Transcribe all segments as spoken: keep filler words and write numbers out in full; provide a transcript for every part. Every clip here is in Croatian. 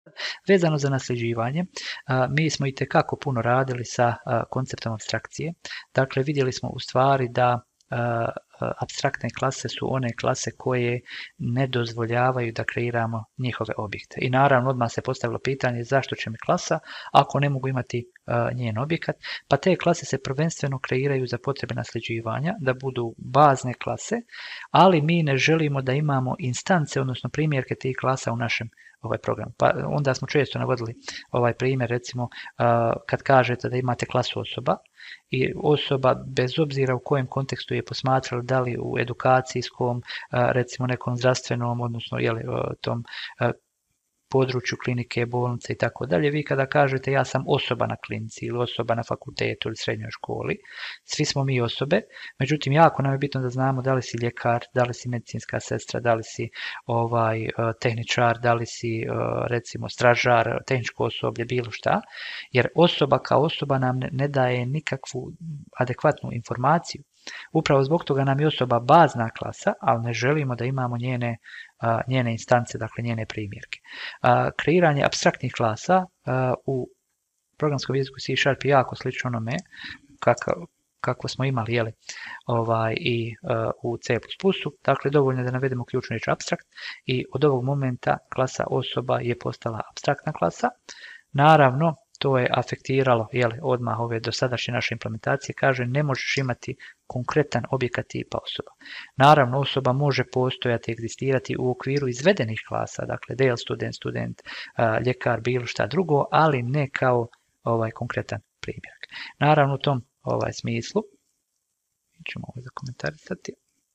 Vezano za nasljeđivanje, mi smo itekako puno radili sa konceptom apstrakcije. Dakle, vidjeli smo u stvari da apstraktne klase su one klase koje ne dozvoljavaju da kreiramo njihove objekte. I naravno odmah se postavilo pitanje zašto će mi klasa ako ne mogu imati njen objekat, pa te klase se prvenstveno kreiraju za potrebe nasljeđivanja, da budu bazne klase, ali mi ne želimo da imamo instance, odnosno primjerke tih klasa u našem ovaj program. Pa onda smo često navodili ovaj primjer, recimo kad kažete da imate klasu osoba i osoba bez obzira u kojem kontekstu je posmatrali, da li u edukacijskom, recimo nekom zdravstvenom, odnosno jeli, tom području klinike, bolnice i tako dalje, vi kada kažete ja sam osoba na klinici ili osoba na fakultetu ili srednjoj školi, svi smo mi osobe, međutim jako nam je bitno da znamo da li si ljekar, da li si medicinska sestra, da li si ovaj tehničar, da li si recimo stražar, tehničko osoblje, bilo šta, jer osoba kao osoba nam ne daje nikakvu adekvatnu informaciju. Upravo zbog toga nam je osoba bazna klasa, ali ne želimo da imamo njene, njene instance, dakle njene primjerke. Kreiranje apstraktnih klasa u programskom jeziku C Sharp je jako slično onome kako, kako smo imali jeli, ovaj, i u C plus plus. Dakle, dovoljno je da navedemo ključnu riječ abstrakt i od ovog momenta klasa osoba je postala apstraktna klasa. Naravno, to je afektiralo jeli, odmah ove dosadašnje naše implementacije, kaže ne možeš imati konkretan objekat tipa osoba. Naravno, osoba može postojati, egzistirati u okviru izvedenih klasa, dakle Dale student, student, ljekar, bilo šta drugo, ali ne kao ovaj konkretan primjerak. Naravno, u tom ovaj smislu, mi ćemo ovo zakomentarisati.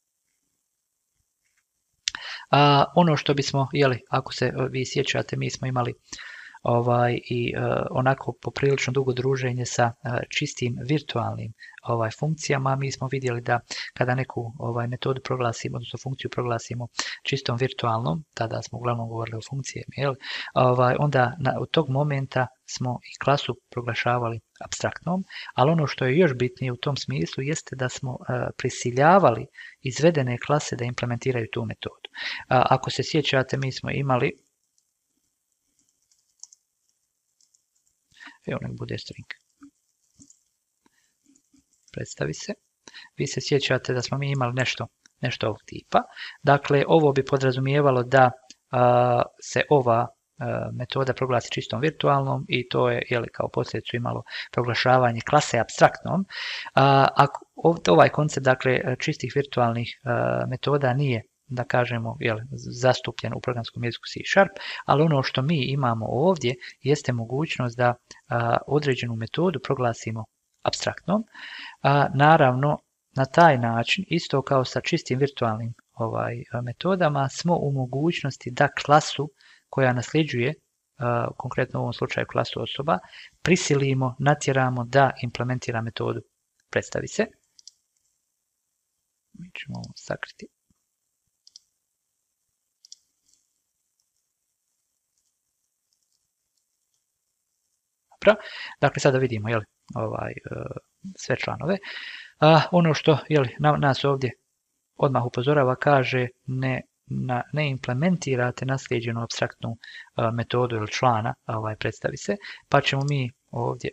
A, ono što bismo, jeli, ako se vi sjećate, mi smo imali ovaj i uh, onako poprilično dugo druženje sa uh, čistim virtualnim ovaj funkcijama. Mi smo vidjeli da kada neku ovaj metodu proglasimo, odnosno funkciju proglasimo čistom virtualnom, tada smo uglavnom govorili o funkcijama, jel? Ovaj onda na, od tog momenta smo i klasu proglašavali apstraktnom, ali ono što je još bitnije u tom smislu jeste da smo uh, prisiljavali izvedene klase da implementiraju tu metodu. Uh, ako se sjećate, mi smo imali evo nek bude string. Predstavi se. Vi se sjećate da smo mi imali nešto, nešto ovog tipa. Dakle, ovo bi podrazumijevalo da a, se ova a, metoda proglasi čistom virtualnom i to je jeli, kao posljedicu imalo proglašavanje klase apstraktnom. A, ako, ovaj koncept dakle, čistih virtualnih a, metoda nije da kažemo jel, zastupljen u programskom jeziku C Sharp, ali ono što mi imamo ovdje jeste mogućnost da a, određenu metodu proglasimo apstraktnom. A, naravno, na taj način, isto kao sa čistim virtualnim ovaj, metodama, smo u mogućnosti da klasu koja nasljeđuje, a, konkretno u ovom slučaju klasu osoba, prisilimo, natjeramo da implementira metodu. Predstavi se. Mi ćemo ovo sakriti. Dakle, sada vidimo jeli, ovaj, sve članove. A, ono što jeli, na, nas ovdje odmah upozorava, kaže ne, na, ne implementirate naslijeđenu apstraktnu a, metodu ili člana, ovaj, predstavi se, pa ćemo mi ovdje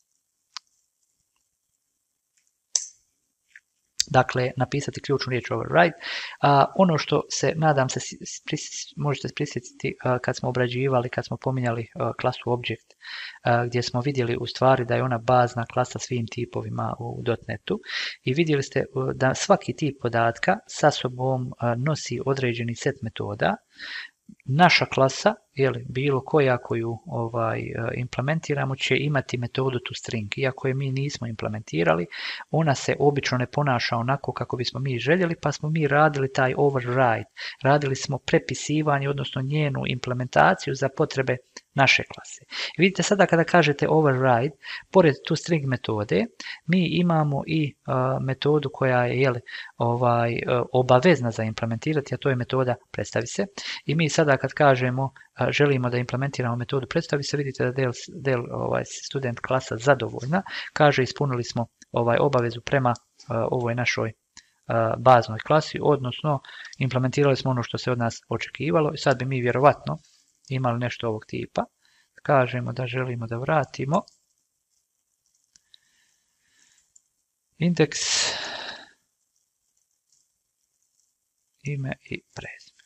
dakle napisati ključnu riječ override. A, ono što se, nadam se, možete prisjetiti kad smo obrađivali, kad smo pominjali klasu object, gdje smo vidjeli u stvari da je ona bazna klasa svim tipovima u dotnetu i vidjeli ste da svaki tip podatka sa sobom nosi određeni set metoda. Naša klasa, jeli, bilo koja koju ovaj, implementiramo, će imati metodu toString. Iako je mi nismo implementirali, ona se obično ne ponaša onako kako bismo mi željeli, pa smo mi radili taj override. Radili smo prepisivanje, odnosno njenu implementaciju za potrebe naše klase. I vidite sada kada kažete override, pored toString metode, mi imamo i uh, metodu koja je jeli, ovaj, uh, obavezna za implementirati, a to je metoda predstavi se. I mi sada kad kažemo uh, želimo da implementiramo metodu predstavi se, vidite da del, del ovaj, student klasa zadovoljna, kaže ispunili smo ovaj, obavezu prema uh, ovoj našoj uh, baznoj klasi, odnosno implementirali smo ono što se od nas očekivalo i sad bi mi vjerovatno imali nešto ovog tipa. Kažemo da želimo da vratimo indeks, ime i prezime.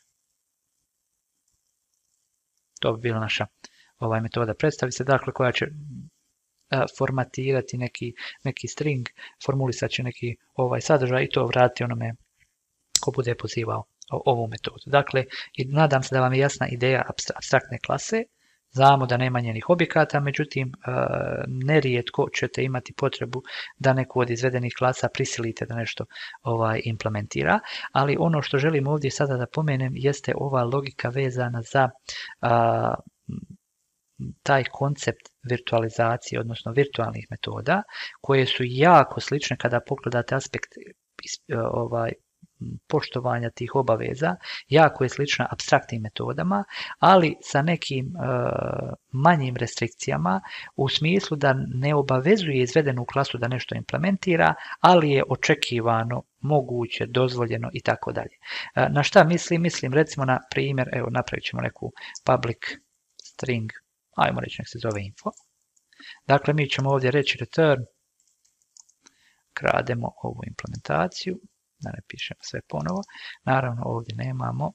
To bi bila naša ovaj metoda predstavi se, dakle koja će formatirati neki, neki string, formulisat će neki ovaj sadržaj i to vrati onome ko bude pozivao ovu metodu. Dakle, i nadam se da vam je jasna ideja apstraktne klase. Znamo da nema njenih objekata, međutim, nerijetko ćete imati potrebu da neku od izvedenih klasa prisilite da nešto ovaj, implementira, ali ono što želim ovdje sada da pomenem jeste ova logika vezana za a, taj koncept virtualizacije, odnosno virtualnih metoda, koje su jako slične kada pogledate aspekt ovaj, poštovanja tih obaveza, jako je slična apstraktnim metodama, ali sa nekim e, manjim restrikcijama u smislu da ne obavezuje izvedenu klasu da nešto implementira, ali je očekivano, moguće, dozvoljeno i tako dalje. Na šta mislim? Mislim recimo na primjer, evo napravit ćemo neku public string, ajmo reći nek se zove info. Dakle, mi ćemo ovdje reći return, krademo ovu implementaciju, da ne pišemo sve ponovo. Naravno, ovdje nemamo.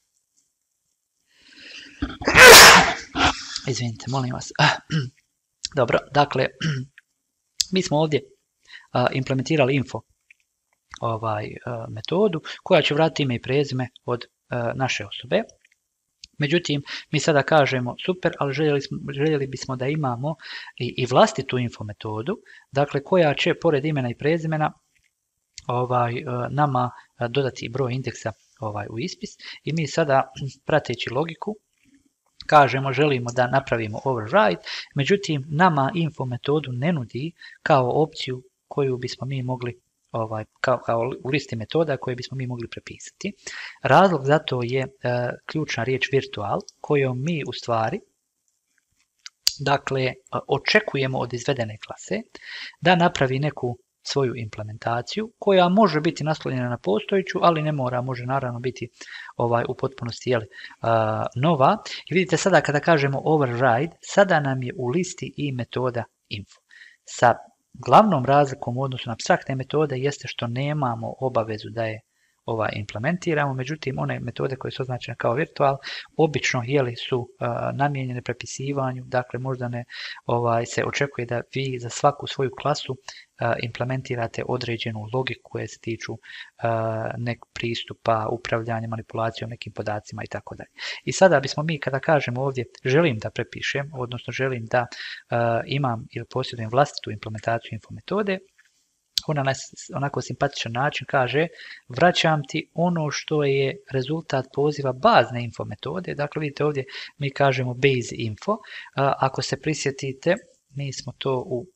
Izvinite, molim vas. Dobro, dakle, mi smo ovdje implementirali info ovaj, metodu koja će vratiti ime i prezime od naše osobe. Međutim, mi sada kažemo super, ali željeli, smo, željeli bismo da imamo i, i vlastitu info metodu, dakle koja će pored imena i prezimena ovaj, nama dodati broj indeksa ovaj, u ispis i mi sada prateći logiku kažemo želimo da napravimo override, međutim nama info metodu ne nudi kao opciju koju bismo mi mogli ovaj, kao, kao u listi metoda koje bismo mi mogli prepisati. Razlog za to je e, ključna riječ virtual kojom mi u stvari dakle očekujemo od izvedene klase da napravi neku svoju implementaciju koja može biti naslonjena na postojeću, ali ne mora, može naravno biti ovaj, u potpunosti jeli, uh, nova. I vidite sada kada kažemo override, sada nam je u listi i metoda info. Sa glavnom razlikom u odnosu na apstraktne metode jeste što nemamo obavezu da je ovaj, implementiramo, međutim one metode koje su označene kao virtual obično jeli, su uh, namijenjene prepisivanju, dakle možda ne ovaj, se očekuje da vi za svaku svoju klasu uh, implementirate određenu logiku koje se tiču uh, nek pristupa, upravljanja, manipulacijom nekim podacima i tako dalje. I sada bismo mi kada kažemo ovdje želim da prepišem, odnosno želim da uh, imam ili posjedujem vlastitu implementaciju info metode, ona na onako simpatičan način kaže vraćam ti ono što je rezultat poziva bazne info metode. Dakle, vidite ovdje mi kažemo base info. Ako se prisjetite, mi smo to u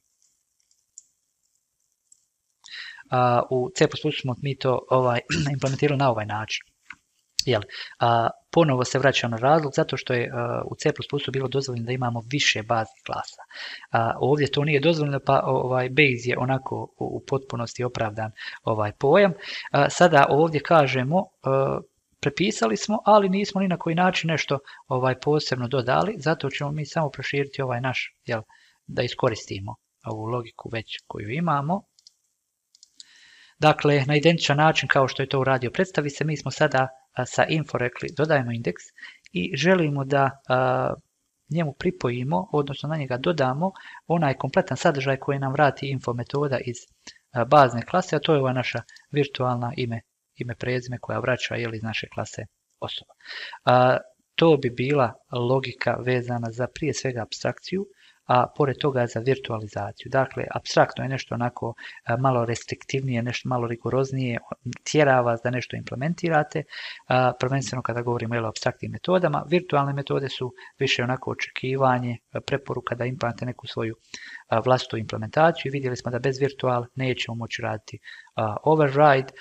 u C plus plus smo mi to ovaj, implementirali na ovaj način. Jel, a, ponovo se vraća na razlog zato što je a, u C plus plus bilo dozvoljeno da imamo više baznih klasa. A, ovdje to nije dozvoljeno, pa ovaj base je onako u, u potpunosti opravdan ovaj pojam. A, sada ovdje kažemo a, prepisali smo, ali nismo ni na koji način nešto ovaj posebno dodali, zato ćemo mi samo proširiti ovaj naš, jel, da iskoristimo ovu logiku već koju imamo. Dakle, na identičan način kao što je to uradio predstavi se, mi smo sada sa info rekli dodajemo indeks i želimo da a, njemu pripojimo, odnosno na njega dodamo onaj kompletan sadržaj koji nam vrati info metoda iz a, bazne klase, a to je ova naša virtualna ime, ime prezime koja vraća jel, iz naše klase osoba. A, to bi bila logika vezana za prije svega apstrakciju, a pored toga za virtualizaciju. Dakle, apstraktno je nešto onako malo restriktivnije, nešto malo rigoroznije, tjera vas da nešto implementirate, prvenstveno kada govorimo o apstraktnim metodama. Virtualne metode su više onako očekivanje, preporuka da imate neku svoju vlastitu implementaciju. Vidjeli smo da bez virtual nećemo moći raditi override.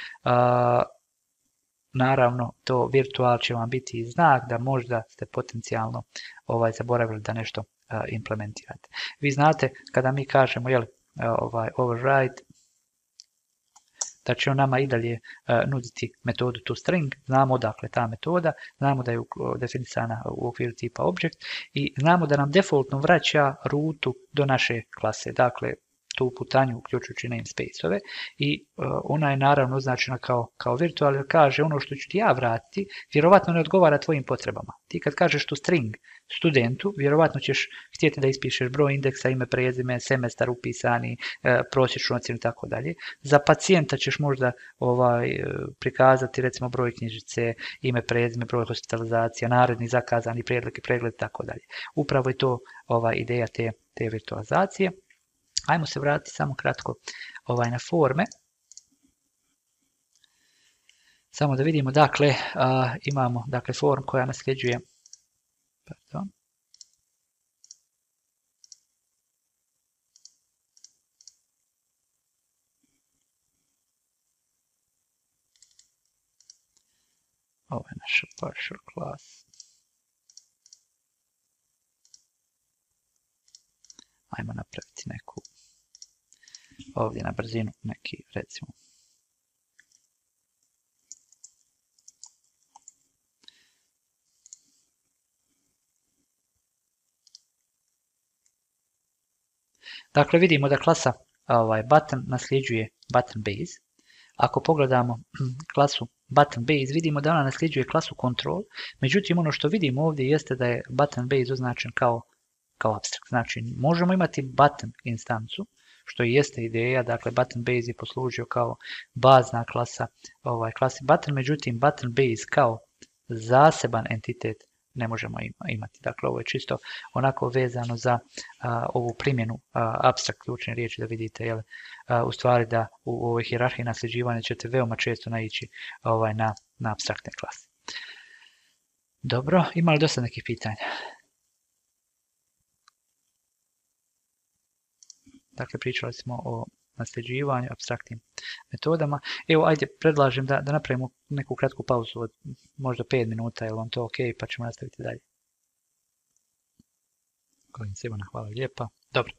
Naravno, to virtual će vam biti znak da možda ste potencijalno ovaj, zaboravili da nešto implementirate. Vi znate kada mi kažemo jel, ovaj, override, da će on nama i dalje uh, nuditi metodu toString, znamo odakle ta metoda, znamo da je definisana u okviru tipa object i znamo da nam defaultno vraća rutu do naše klase, dakle tu putanju uključujući namespace-ove i uh, ona je naravno označena kao, kao virtual jer kaže ono što ću ti ja vratiti vjerovatno ne odgovara tvojim potrebama. Ti kad kažeš toString studentu, vjerovatno ćeš htjeti da ispišeš broj indeksa, ime, prezime, semestar upisani, e, prosječnu ocjenu i tako dalje. Za pacijenta ćeš možda ovaj, prikazati recimo broj knjižice, ime, prezime, broj hospitalizacija, naredni zakazani pregled i pregled i tako dalje. Upravo je to ovaj, ideja te, te virtualizacije. Ajmo se vratiti samo kratko ovaj, na forme. Samo da vidimo, dakle, a, imamo dakle, form koja nasljeđuje Pardon. Ovo je naša partial class. Ajmo napraviti neku, ovdje na brzinu, neki recimo. Dakle, vidimo da klasa ovaj, button nasljeđuje button base. Ako pogledamo klasu button base, vidimo da ona nasljeđuje klasu control. Međutim, ono što vidimo ovdje jeste da je button base označen kao, kao abstract. Znači, možemo imati button instancu, što i jeste ideja. Dakle, button base je poslužio kao bazna klasa ovaj, klasi button. Međutim, button base kao zaseban entitet ne možemo imati. Dakle, ovo je čisto onako vezano za a, ovu primjenu a, abstrakt ključne riječi da vidite, jel, a, u stvari da u ovoj hijerarhiji nasljeđivanja ćete veoma često naići ovaj, na, na abstraktne klase. Dobro, ima li dosta nekih pitanja? Dakle, pričali smo o nasljeđivanju, apstraktnim metodama. Evo, ajde, predlažem da, da napravimo neku kratku pauzu od možda pet minuta, je li vam to ok, pa ćemo nastaviti dalje. Kolegica Ivana, hvala lijepa. Dobro.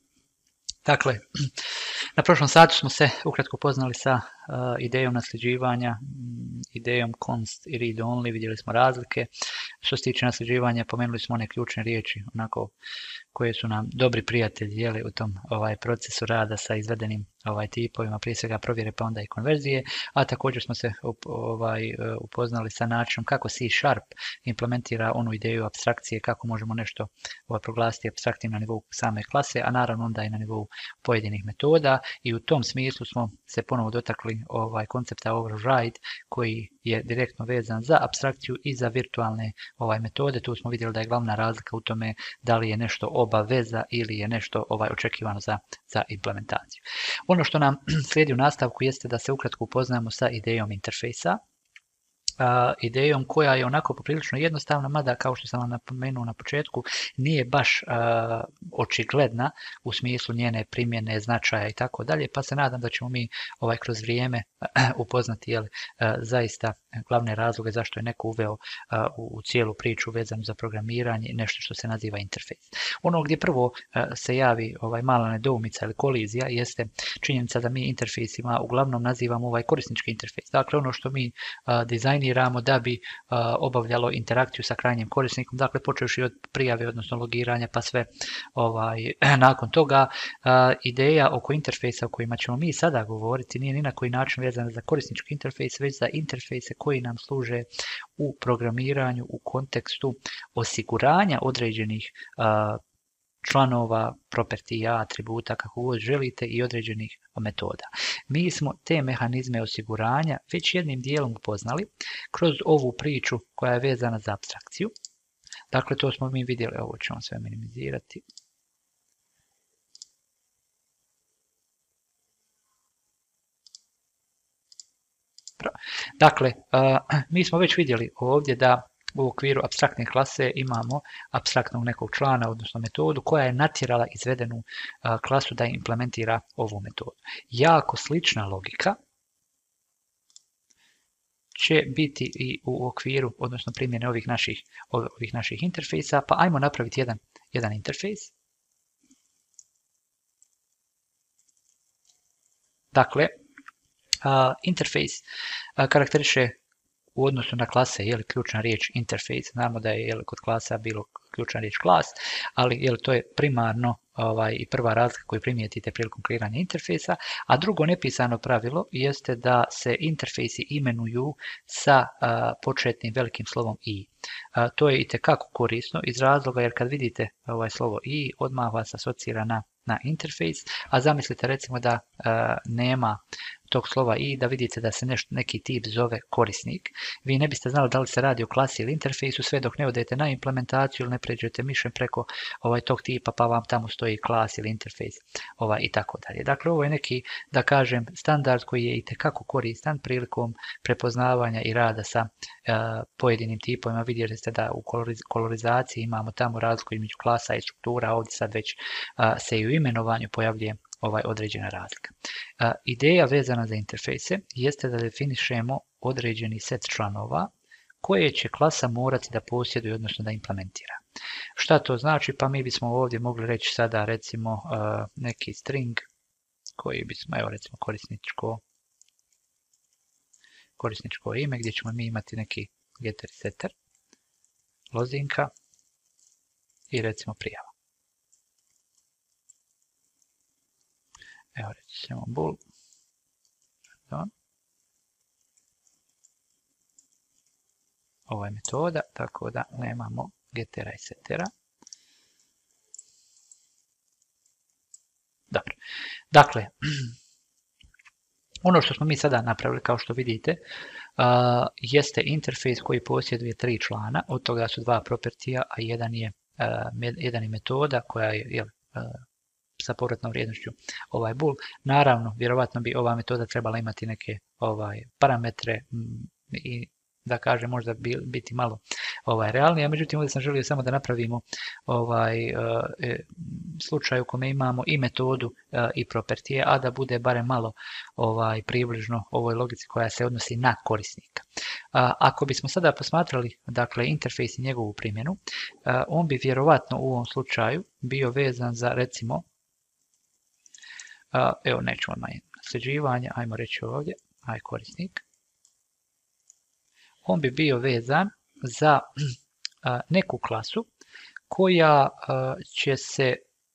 Dakle, na prošlom satu smo se ukratko poznali sa uh, idejom nasljeđivanja, idejom const i read only, vidjeli smo razlike. Što se tiče nasljeđivanja, pomenuli smo one ključne riječi, onako koje su nam dobri prijatelji jeli, u tom ovaj, procesu rada sa izvedenim ovaj, tipovima, prije svega provjere pa onda i konverzije, a također smo se up, ovaj, upoznali sa načinom kako C Sharp implementira onu ideju apstrakcije, kako možemo nešto ovaj, proglasiti apstraktnim na nivou same klase, a naravno onda i na nivou pojedinih metoda i u tom smislu smo se ponovo dotakli ovaj, koncepta override koji je direktno vezan za apstrakciju i za virtualne ovaj, metode. Tu smo vidjeli da je glavna razlika u tome da li je nešto obaveza ili je nešto ovaj, očekivano za, za implementaciju. Ono što nam slijedi u nastavku jeste da se ukratko upoznamo sa idejom interfejsa. Uh, idejom koja je onako poprilično jednostavna, mada kao što sam vam napomenuo na početku, nije baš uh, očigledna u smislu njene primjene, značaja i tako dalje, pa se nadam da ćemo mi ovaj, kroz vrijeme uh, upoznati jel, uh, zaista glavne razloge zašto je neko uveo uh, u, u cijelu priču vezanu za programiranje nešto što se naziva interfejs. Ono gdje prvo uh, se javi ovaj, mala nedoumica ili kolizija jeste činjenica da mi interfejsima uglavnom nazivamo ovaj korisnički interfejs. Dakle, ono što mi uh, dizajniramo da bi uh, obavljalo interakciju sa krajnjim korisnikom, dakle počevši od prijave, odnosno logiranja, pa sve ovaj, nakon toga. Uh, ideja oko interfejsa o kojima ćemo mi sada govoriti nije ni na koji način vezana za korisnički interfejs, već za interfejse koji nam služe u programiranju u kontekstu osiguranja određenih uh, članova, propertija, atributa, kako god želite i određenih metoda. Mi smo te mehanizme osiguranja već jednim dijelom upoznali kroz ovu priču koja je vezana za apstrakciju. Dakle, to smo mi vidjeli, ovo ćemo sve minimizirati. Dakle, mi smo već vidjeli ovdje da u okviru apstraktne klase imamo apstraktnog nekog člana, odnosno metodu koja je natjerala izvedenu a, klasu da implementira ovu metodu. Jako slična logika će biti i u okviru, odnosno primjene ovih naših, ovih naših interfejsa, pa ajmo napraviti jedan, jedan interfejs. Dakle, A, interfejs a, karakteriše u odnosu na klase, je li ključna riječ interface, znamo da je, je li, kod klasa bilo ključna riječ klas, ali je li, to je primarno ovaj, i prva razlika koju primijetite prilikom kreiranja interfejsa, a drugo nepisano pravilo jeste da se interfejsi imenuju sa a, početnim velikim slovom i. A, to je itekako korisno iz razloga jer kad vidite ovaj slovo i, odmah vas asocira na, na interfejs, a zamislite recimo da a, nema tog slova i, da vidite da se neš, neki tip zove korisnik. Vi ne biste znali da li se radi o klasi ili interfejsu sve dok ne odete na implementaciju ili ne pređete mišem preko ovaj, tog tipa pa vam tamo stoji klas ili interfejs ovaj, i tako dalje. Dakle, ovo je neki, da kažem, standard koji je itekako koristan prilikom prepoznavanja i rada sa uh, pojedinim tipovima. Vidjeli ste da u koloriz kolorizaciji imamo tamo razliku između klasa i struktura, ovdje sad već uh, se i u imenovanju pojavljuje ovaj određena razlika. A, ideja vezana za interfejse jeste da definišemo određeni set članova koje će klasa morati da posjeduje, odnosno da implementira. Šta to znači? Pa mi bismo ovdje mogli reći sada recimo uh, neki string koji bismo, evo recimo korisničko, korisničko ime gdje ćemo mi imati neki getter i setter, lozinka i recimo prijava. Evo reći ćemo bool. Ovo je metoda, tako da nemamo gettera i settera. Dobro. Dakle, ono što smo mi sada napravili, kao što vidite, uh, jeste interfejs koji posjeduje tri člana, od toga su dva propertija, a jedan je, uh, jedan je metoda koja je, je uh, sa povratnom vrijednošću ovaj bool. Naravno, vjerovatno bi ova metoda trebala imati neke ovaj parametre m, i da kažem možda biti malo ovaj realnija, međutim ovdje sam želio samo da napravimo ovaj e, slučaj u kome imamo i metodu e, i propertije, a da bude barem malo ovaj približno ovoj logici koja se odnosi na korisnika. A, ako bismo sada posmatrali dakle interfejs i njegovu primjenu, a, on bi vjerovatno u ovom slučaju bio vezan za recimo a, evo nećemo odmah nasljeđivanje, ajmo reći ovdje, aj korisnik. On bi bio vezan za a, neku klasu koja a, će se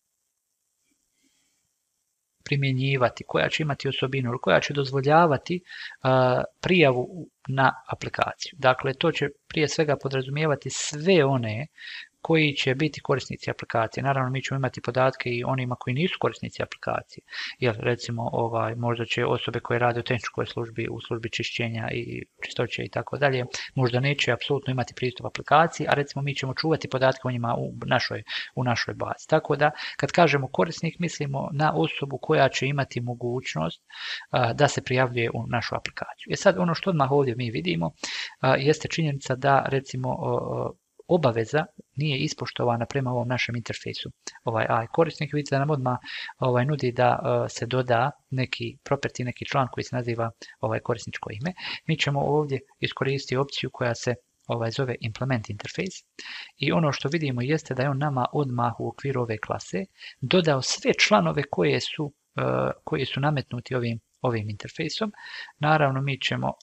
primjenjivati, koja će imati osobinu, koja će dozvoljavati a, prijavu na aplikaciju. Dakle, to će prije svega podrazumijevati sve one koji će biti korisnici aplikacije. Naravno, mi ćemo imati podatke i onima koji nisu korisnici aplikacije. Jer, recimo, ovaj, možda će osobe koje rade u tehničkoj službi, u službi čišćenja i čistoće i tako dalje, možda neće apsolutno imati pristup aplikaciji, a recimo mi ćemo čuvati podatke o njima u našoj, u našoj bazi. Tako da, kad kažemo korisnik, mislimo na osobu koja će imati mogućnost a, da se prijavljuje u našu aplikaciju. E sad, ono što odmah ovdje mi vidimo, a, jeste činjenica da, recimo, o, obaveza nije ispoštovana prema ovom našem interfejsu. Ovaj A I korisnik, vidite da nam odmah ovaj, nudi da uh, se doda neki property, neki član koji se naziva ovaj, korisničko ime. Mi ćemo ovdje iskoristiti opciju koja se ovaj, zove implement interface i ono što vidimo jeste da je on nama odmah u okviru ove klase dodao sve članove koje su, uh, koji su nametnuti ovim, ovim interfejsom. Naravno, mi ćemo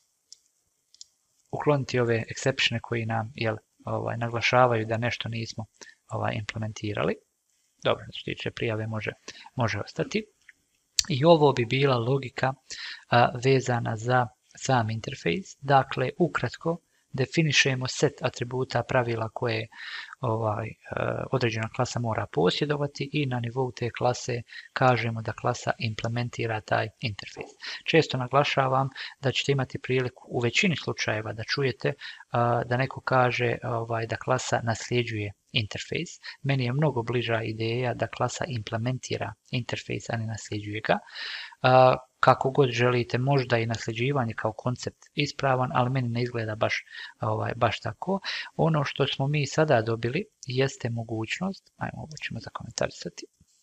ukloniti ove exceptione koji nam jel, Ovaj, naglašavaju da nešto nismo ovaj, implementirali. Dobro, što tiče prijave može, može ostati. I ovo bi bila logika a, vezana za sam interfejs. Dakle, ukratko definišemo set atributa pravila koje ovaj, određena klasa mora posjedovati i na nivou te klase kažemo da klasa implementira taj interfejs. Često naglašavam da ćete imati priliku u većini slučajeva da čujete da neko kaže ovaj, da klasa nasljeđuje interfejs. Meni je mnogo bliža ideja da klasa implementira interfejs, a ne nasljeđuje ga. Kako god želite, možda i nasljeđivanje kao koncept ispravan, ali meni ne izgleda baš, ovaj, baš tako. Ono što smo mi sada dobili jeste mogućnost, ajmo ovo ćemo zakomentarisati.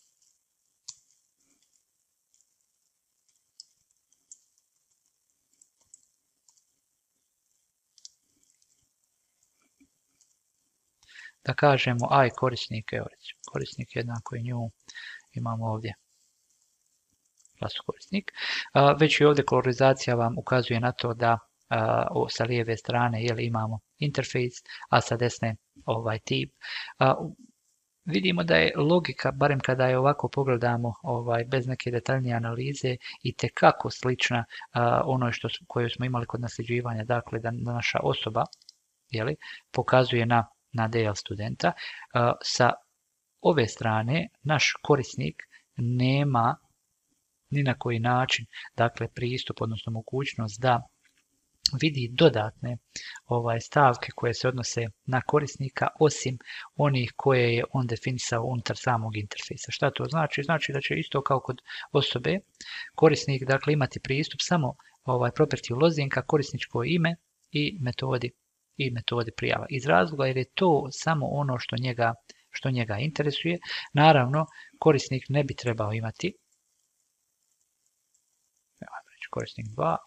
Da kažemo aj korisnik, evo recimo, korisnik jednako i nju, imamo ovdje klasu korisnik. Već i ovdje kolorizacija vam ukazuje na to da o, sa lijeve strane jel, imamo interfejs, a sa desne ovaj tip. Vidimo da je logika, barem kada je ovako pogledamo ovaj, bez neke detaljnije analize, i tekako slična onoj što, koju smo imali kod nasljeđivanja, dakle da naša osoba jeli, pokazuje na, na D L studenta. Sa ove strane naš korisnik nema ni na koji način dakle, pristup, odnosno mogućnost da vidi dodatne ovaj, stavke koje se odnose na korisnika, osim onih koje je on definisao unutar samog interfejsa. Šta to znači? Znači da će isto kao kod osobe korisnik dakle, imati pristup samo ovaj, property lozinka, korisničko ime i metodi, i metodi prijava. Iz razloga jer je to samo ono što njega, što njega interesuje. Naravno, korisnik ne bi trebao imati korisnik dva.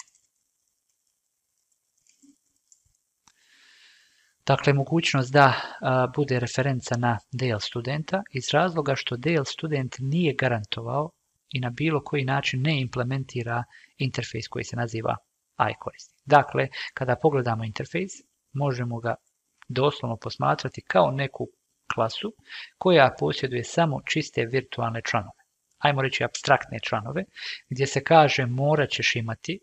Dakle, mogućnost da a, bude referenca na D L studenta iz razloga što D L student nije garantovao i na bilo koji način ne implementira interfejs koji se naziva iKorisnik. Dakle, kada pogledamo interfejs, možemo ga doslovno posmatrati kao neku klasu koja posjeduje samo čiste virtualne članove. Ajmo reći apstraktne članove, gdje se kaže morat ćeš imati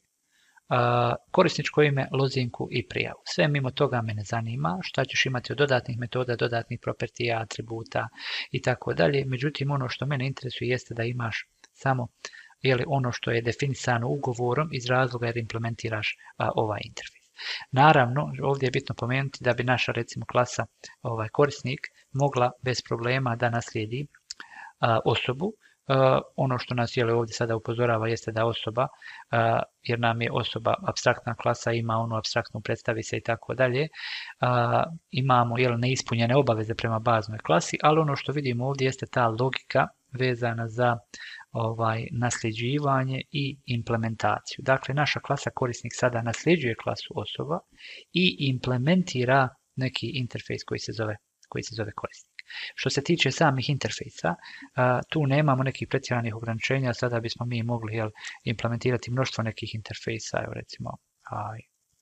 uh, korisničko ime, lozinku i prijavu. Sve mimo toga me ne zanima, šta ćeš imati od dodatnih metoda, dodatnih propertija, atributa i tako dalje. Međutim, ono što mene interesuje jeste da imaš samo jeli, ono što je definisano ugovorom iz razloga jer implementiraš uh, ovaj interfejs. Naravno, ovdje je bitno pomenuti da bi naša recimo klasa ovaj, korisnik mogla bez problema da naslijedi uh, osobu. Uh, ono što nas jele ovdje sada upozorava jeste da osoba, uh, jer nam je osoba apstraktna klasa, ima onu apstraktnu predstavi se i tako dalje, uh, imamo jel, neispunjene obaveze prema baznoj klasi, ali ono što vidimo ovdje jeste ta logika vezana za ovaj, nasljeđivanje i implementaciju. Dakle, naša klasa korisnik sada nasljeđuje klasu osoba i implementira neki interfejs koji se zove, koji se zove korisnik. Što se tiče samih interfejsa, tu nemamo nekih pretjeranih ograničenja, sada bismo mi mogli jel, implementirati mnoštvo nekih interfejsa, evo recimo i,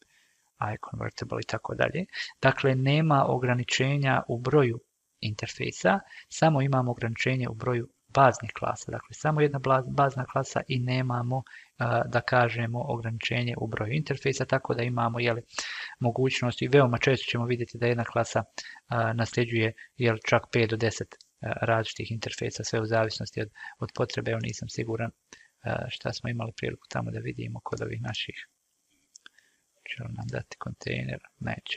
iConvertible i tako dalje. Dakle, nema ograničenja u broju interfejsa, samo imamo ograničenje u broju baznih klasa. Dakle, samo jedna bazna klasa i nemamo, da kažemo, ograničenje u broju interfejsa, tako da imamo jeli, mogućnost i veoma često ćemo vidjeti da jedna klasa nasljeđuje jeli, čak pet do deset različitih interfejsa, sve u zavisnosti od, od potrebe. Evo nisam siguran šta smo imali priliku tamo da vidimo kod ovih naših. Će li nam dati kontejner? Neće.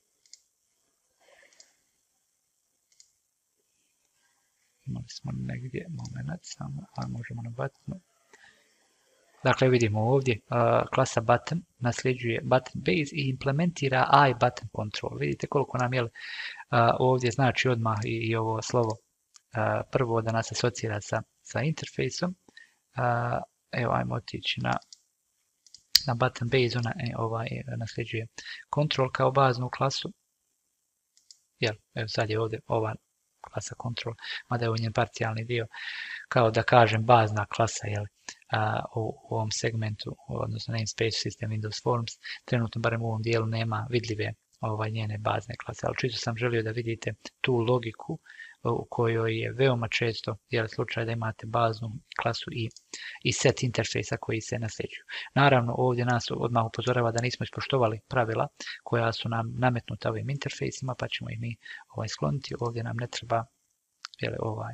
Imali smo negdje moment samo, ali možemo na buttonu. Dakle, vidimo ovdje uh, klasa button nasljeđuje button base i implementira iButton control. Vidite koliko nam je uh, ovdje znači odmah i, i ovo slovo uh, prvo da nas asocira sa, sa interfejsom. Uh, evo, ajmo otići na, na button base, ona e, ovaj, nasljeđuje control kao baznu klasu. Jel, evo sad je ovdje ova klasa control, mada je u njen parcijalni dio, kao da kažem bazna klasa jel, a, u, u ovom segmentu, odnosno namespace system Windows Forms, trenutno barem u ovom dijelu nema vidljive ovaj, njene bazne klase, ali čisto sam želio da vidite tu logiku u kojoj je veoma često jel, slučaj da imate baznu klasu i, i set interfejsa koji se nasljeđuju. Naravno, ovdje nas odmah upozorava da nismo ispoštovali pravila koja su nam nametnuta ovim interfejsima, pa ćemo ih mi ovaj, skloniti. Ovdje nam ne treba jel, ovaj,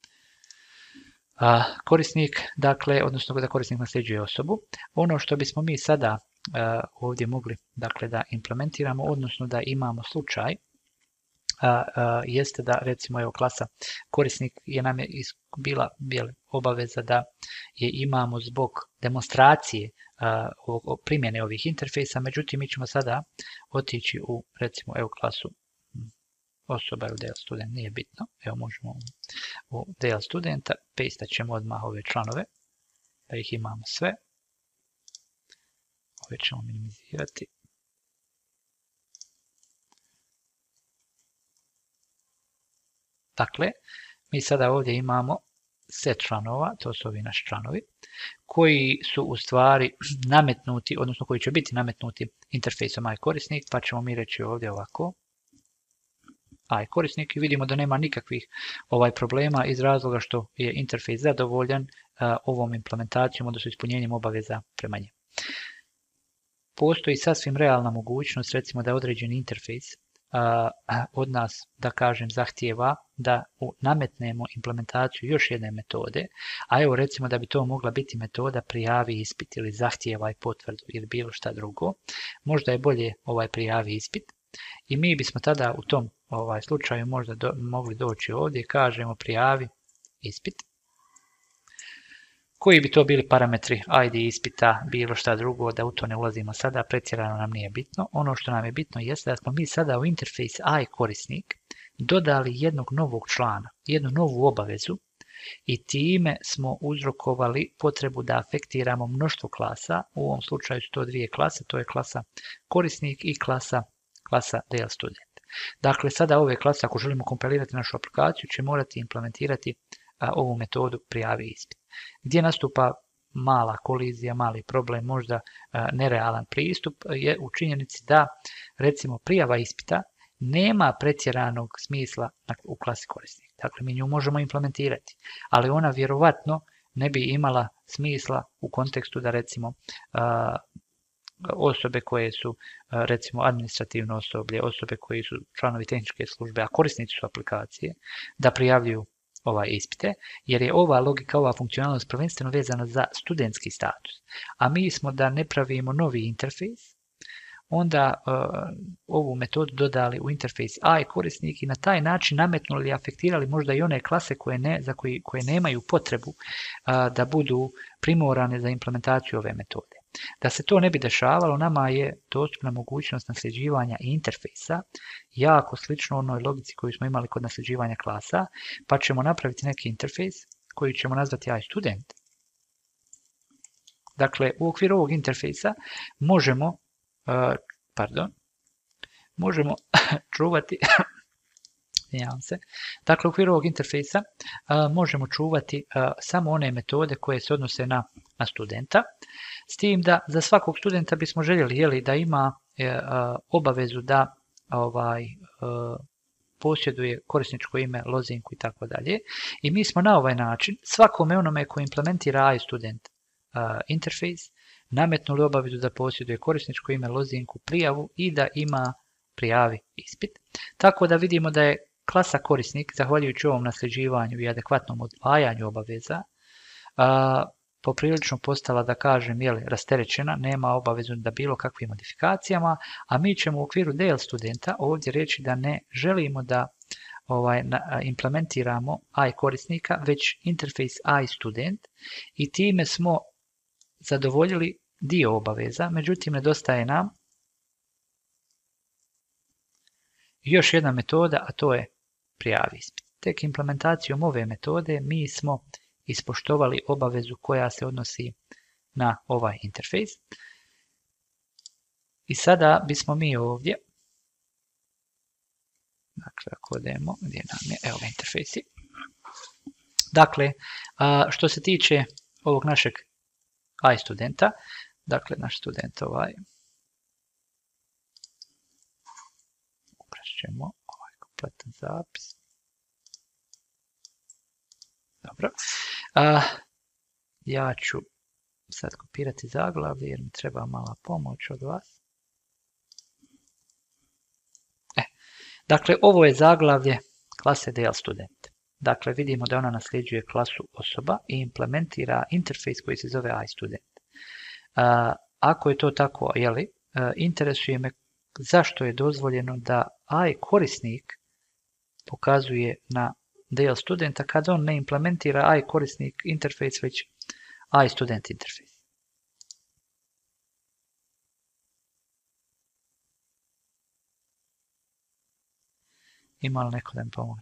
a, korisnik, dakle, odnosno da korisnik nasljeđuje osobu. Ono što bismo mi sada a, ovdje mogli dakle, da implementiramo, odnosno da imamo slučaj, A, a, jeste da recimo evo klasa korisnik je nam je bila bijele, obaveza da je imamo zbog demonstracije a, o, o primjene ovih interfejsa, međutim mi ćemo sada otići u recimo evo klasu osoba ili D L student, nije bitno, evo možemo u D L studenta, pastat ćemo odmah ove članove, da ih imamo sve, ove ćemo minimizirati. Dakle, mi sada ovdje imamo set članova, to su ovi naši članovi, koji su u stvari nametnuti, odnosno koji će biti nametnuti interfejsom iKorisnik, pa ćemo mi reći ovdje ovako iKorisnik i vidimo da nema nikakvih ovaj problema iz razloga što je interfejs zadovoljan uh, ovom implementacijom, odnosno ispunjenjem obaveza prema njemu. Postoji sasvim realna mogućnost, recimo da određeni interfejs uh, od nas, da kažem, zahtijeva da nametnemo implementaciju još jedne metode, a evo recimo da bi to mogla biti metoda prijavi ispit ili zahtijevaj potvrdu ili bilo šta drugo, možda je bolje ovaj prijavi ispit i mi bismo tada u tom ovaj slučaju možda do, mogli doći ovdje i kažemo prijavi ispit. Koji bi to bili parametri I D ispita, bilo šta drugo, da u to ne ulazimo sada, pretjerano nam nije bitno. Ono što nam je bitno jeste da smo mi sada u interfejs iKorisnik dodali jednog novog člana, jednu novu obavezu i time smo uzrokovali potrebu da afektiramo mnoštvo klasa, u ovom slučaju su to dvije klase, to je klasa korisnik i klasa, klasa D L student. Dakle, sada ove klase, ako želimo kompilirati našu aplikaciju, će morati implementirati a, ovu metodu prijavi ispit. Gdje nastupa mala kolizija, mali problem, možda a, nerealan pristup, je u činjenici da, recimo, prijava ispita nema pretjeranog smisla u klasi korisnik. Dakle, mi nju možemo implementirati, ali ona vjerovatno ne bi imala smisla u kontekstu da, recimo, a, osobe koje su recimo administrativno osoblje, osobe koji su članovi tehničke službe, a korisnici su aplikacije, da prijavljuju ovaj ispite, jer je ova logika, ova funkcionalnost prvenstveno vezana za studentski status. A mi smo da ne pravimo novi interfejs, onda uh, ovu metodu dodali u interfejs iKorisnik i na taj način nametnuli i afektirali možda i one klase koje, ne, za koji, koje nemaju potrebu uh, da budu primorane za implementaciju ove metode. Da se to ne bi dešavalo, nama je dostupna mogućnost nasljeđivanja interfejsa, jako slično onoj logici koju smo imali kod nasljeđivanja klasa, pa ćemo napraviti neki interfejs koji ćemo nazvati iStudent. Dakle, u okviru ovog interfejsa možemo, uh, pardon, možemo čuvati, se. Dakle, u okviru ovog interfejsa uh, možemo čuvati uh, samo one metode koje se odnose na, na studenta, s tim da za svakog studenta bismo željeli jeli, da ima uh, obavezu da ovaj, uh, posjeduje korisničko ime, lozinku i tako dalje. I mi smo na ovaj način svakome onome koji implementira iStudent uh, interfejs nametnuli obavezu da posjeduje korisničko ime, lozinku, prijavu i da ima prijavi ispit. Tako da vidimo da je klasa korisnik, zahvaljujući ovom nasljeđivanju i adekvatnom odvajanju obaveza, a, poprilično postala, da kažem, jeli, rasterećena, nema obavezu da bilo kakvim modifikacijama, a mi ćemo u okviru D L studenta ovdje reći da ne želimo da ovaj, na, implementiramo iKorisnika, već interfejs iStudent i time smo zadovoljili dio obaveza, međutim nedostaje nam još jedna metoda, a to je prijavi ispit. Tek implementacijom ove metode mi smo ispoštovali obavezu koja se odnosi na ovaj interfejs. I sada bismo mi ovdje, dakle ako odemo, gdje nam je, evo interfejsi. Dakle, što se tiče ovog našeg iStudenta, dakle naš student ovaj, ćemo ovaj kompletan zapis. Dobro. A, ja ću sad kopirati zaglavlje jer mi treba mala pomoć od vas. E, dakle, ovo je zaglavlje klase D L student. Dakle, vidimo da ona nasljeđuje klasu osoba i implementira interfejs koji se zove iStudent. A, ako je to tako, jeli, interesuje me zašto je dozvoljeno da iKorisnik pokazuje na D L studenta kad on ne implementira iKorisnik interfejs, već iStudent interfejs. Ima li neko da mi pomogne?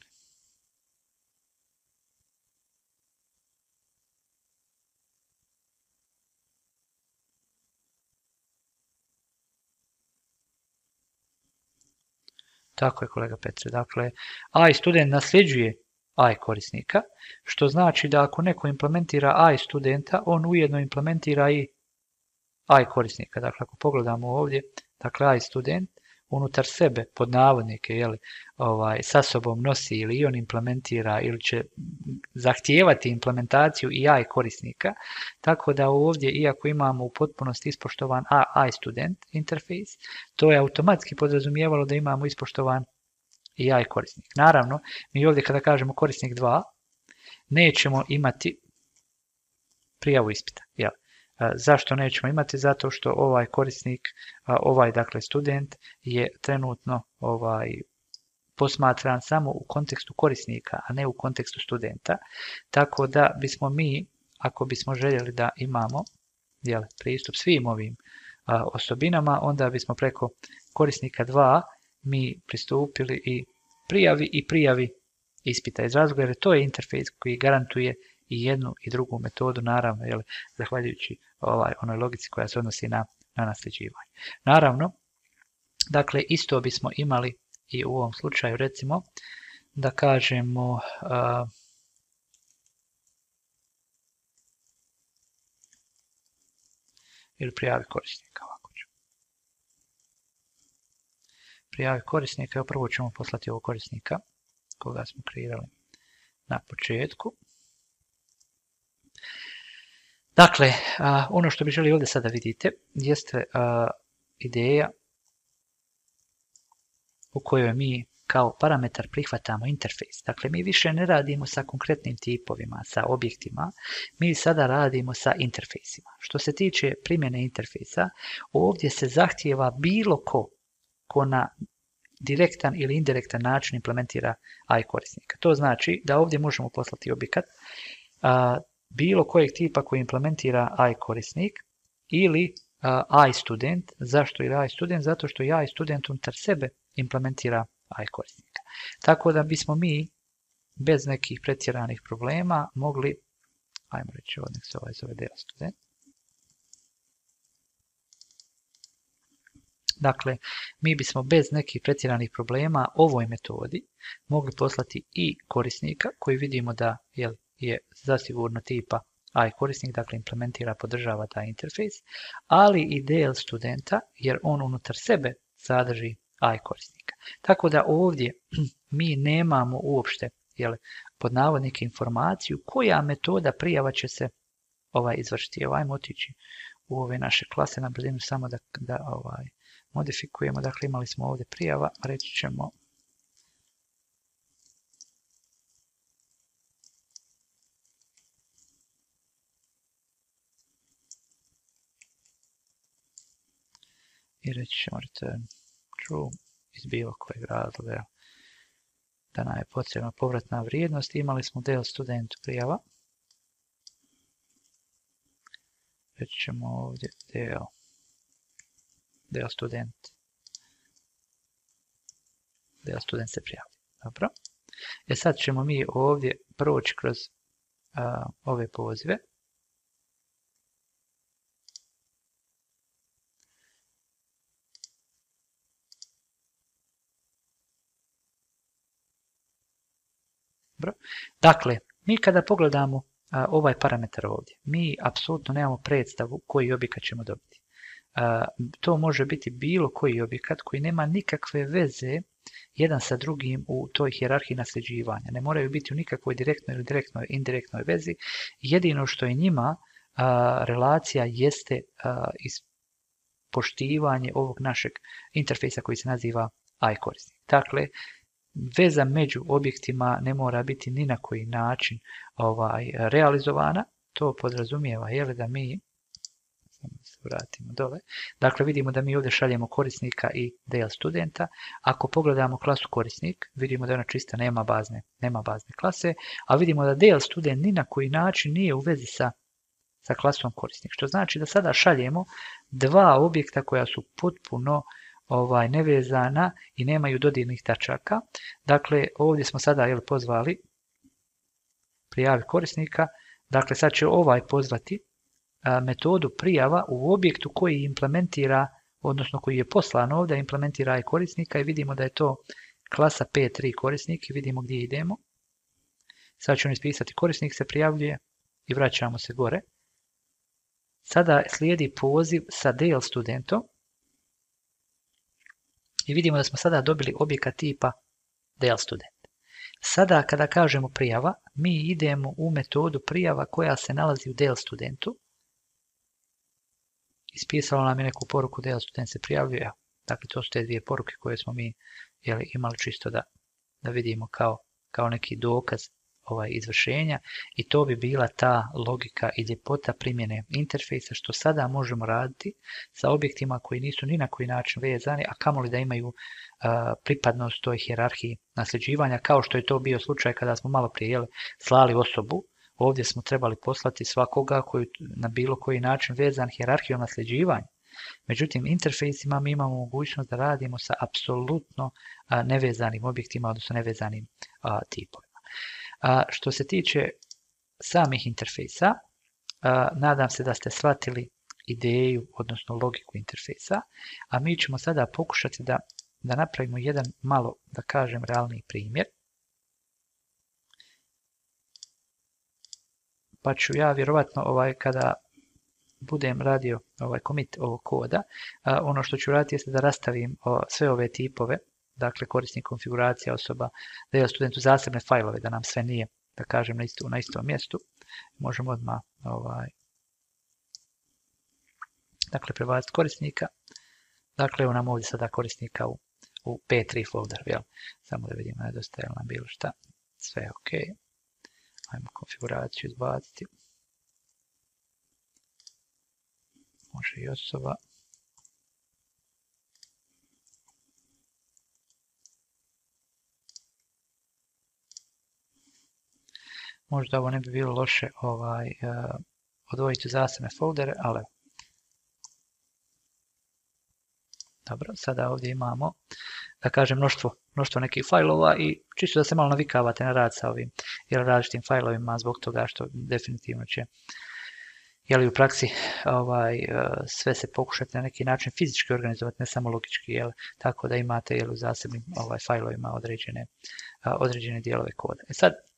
Tako je, kolega Petre. Dakle, iStudent nasljeđuje i korisnika, što znači da ako neko implementira i studenta, on ujedno implementira i i korisnika. Dakle, ako pogledamo ovdje, dakle i student unutar sebe, pod navodnike, jeli, ovaj, sa sobom nosi ili on implementira ili će zahtijevati implementaciju i i korisnika, tako da ovdje, iako imamo u potpunosti ispoštovan i student interfejs, to je automatski podrazumijevalo da imamo ispoštovan i i korisnik. Naravno, mi ovdje kada kažemo korisnik dva, nećemo imati prijavu ispita. Jel? Zašto nećemo imati? Zato što ovaj korisnik, ovaj dakle student je trenutno ovaj posmatran samo u kontekstu korisnika, a ne u kontekstu studenta. Tako da bismo mi, ako bismo željeli da imamo jel, pristup svim ovim a, osobinama, onda bismo preko korisnika dva mi pristupili i prijavi i prijavi ispita iz razloga, jer to je interfejs koji garantuje i jednu i drugu metodu, naravno, jel, zahvaljujući ovaj, onoj logici koja se odnosi na, na nasljeđivanje. Naravno, dakle, isto bismo imali i u ovom slučaju, recimo, da kažemo uh, ili prijavi korisnika. Ovako ću. Prijavi korisnika, evo prvo ćemo poslati ovog korisnika, koga smo kreirali na početku. Dakle, uh, ono što bih želio ovdje sada vidite jeste uh, ideja u kojoj mi kao parametar prihvatamo interfejs. Dakle, mi više ne radimo sa konkretnim tipovima, sa objektima, mi sada radimo sa interfejsima. Što se tiče primjene interfejsa, ovdje se zahtijeva bilo ko, ko na direktan ili indirektan način implementira i korisnika. To znači da ovdje možemo poslati objekat a, bilo kojeg tipa koji implementira i korisnik ili a, i student. Zašto ili i student? Zato što i student unutar sebe implementira i korisnika. Tako da bismo mi bez nekih pretjeranih problema mogli, ajmo reći ovdje se ovaj zove deo student. Dakle, mi bismo bez nekih pretjeranih problema ovoj metodi mogli poslati i korisnika koji vidimo da je, je zasigurno tipa i korisnik, dakle implementira, podržava taj interfejs, ali i del studenta jer on unutar sebe sadrži i korisnika. Tako da ovdje mi nemamo uopšte jel, pod navodnike informaciju koja metoda prijava će se ovaj, izvršiti. Evo, ajmo otići u ove naše klase na brzinu samo da, da ovaj, modifikujemo. Dakle, imali smo ovdje prijava, reći ćemo i reći ćemo return true iz bilo kojeg razloga da nam je potrebna povratna vrijednost. Imali smo del student prijava. Reći ćemo ovdje del, del student. Del student se prijavi. Dobro. E sad ćemo mi ovdje proći kroz a, ove pozive. Dakle, mi kada pogledamo a, ovaj parametar ovdje, mi apsolutno nemamo predstavu koji objekat ćemo dobiti. A, to može biti bilo koji objekat koji nema nikakve veze jedan sa drugim u toj hijerarhiji nasljeđivanja. Ne moraju biti u nikakvoj direktnoj ili direktnoj indirektnoj vezi. Jedino što je njima a, relacija jeste a, poštivanje ovog našeg interfejsa koji se naziva i korisnik. Dakle, veza među objektima ne mora biti ni na koji način ovaj, realizovana. To podrazumijeva je da mi, samo se vratimo dole, dakle vidimo da mi ovdje šaljemo korisnika i del studenta. Ako pogledamo klasu korisnik, vidimo da ona čista nema bazne, nema bazne klase, a vidimo da del student ni na koji način nije u vezi sa, sa klasom korisnik. Što znači da sada šaljemo dva objekta koja su potpuno ovaj, nevezana i nemaju dodirnih tačaka. Dakle, ovdje smo sada jel, pozvali prijavi korisnika. Dakle, sad će ovaj pozvati a, metodu prijava u objektu koji implementira, odnosno koji je poslan ovdje, implementira i korisnika i vidimo da je to klasa P tri korisnik i vidimo gdje idemo. Sad ću ispisati korisnik se prijavljuje i vraćamo se gore. Sada slijedi poziv sa del studentom i vidimo da smo sada dobili objekat tipa del student. Sada kada kažemo prijava, mi idemo u metodu prijava koja se nalazi u del studentu. Ispisalo nam je neku poruku del student se prijavljuje. Dakle, to su te dvije poruke koje smo mi jeli, imali čisto da, da vidimo kao, kao neki dokaz ovaj, izvršenja i to bi bila ta logika i ljepota primjene interfejsa što sada možemo raditi sa objektima koji nisu ni na koji način vezani, a kamoli da imaju uh, pripadnost toj hijerarhiji nasljeđivanja, kao što je to bio slučaj kada smo malo prije jeli, slali osobu. Ovdje smo trebali poslati svakoga koji na bilo koji način vezan hijerarhijom nasljeđivanja. Međutim, interfejsima mi imamo mogućnost da radimo sa apsolutno nevezanim objektima, odnosno nevezanim a, tipovima. A, što se tiče samih interfejsa, a, nadam se da ste shvatili ideju, odnosno logiku interfejsa, a mi ćemo sada pokušati da, da napravimo jedan malo, da kažem, realni primjer. Pa ću ja vjerovatno ovaj, kada budem radio ovaj commit ovog koda, a, ono što ću raditi jeste da rastavim o, sve ove tipove, dakle korisnik, konfiguracija, osoba, da je studentu zasebne fajlove, da nam sve nije, da kažem, na, isto, na istom mjestu. Možemo odmah ovaj, dakle, prebaciti korisnika. Dakle, evo nam ovdje sada korisnika u, u P tri folder, jel? Samo da vidimo, nedostaje nam bilo šta, sve je ok. Ajmo konfiguraciju izbaciti. Može i osoba. Možda ovo ne bi bilo loše ovaj, uh, odvojiti u zasebne foldere, ali dobro, sada ovdje imamo, da kažem, mnoštvo, mnoštvo nekih fajlova i čisto da se malo navikavate na rad sa ovim jer različitim fajlovima zbog toga što definitivno će jeli, u praksi ovaj, sve se pokušati na neki način fizički organizovati, ne samo logički, jel, tako da imate jel, u zasebnim ovaj, fajlovima određene, određene dijelove koda. E sad,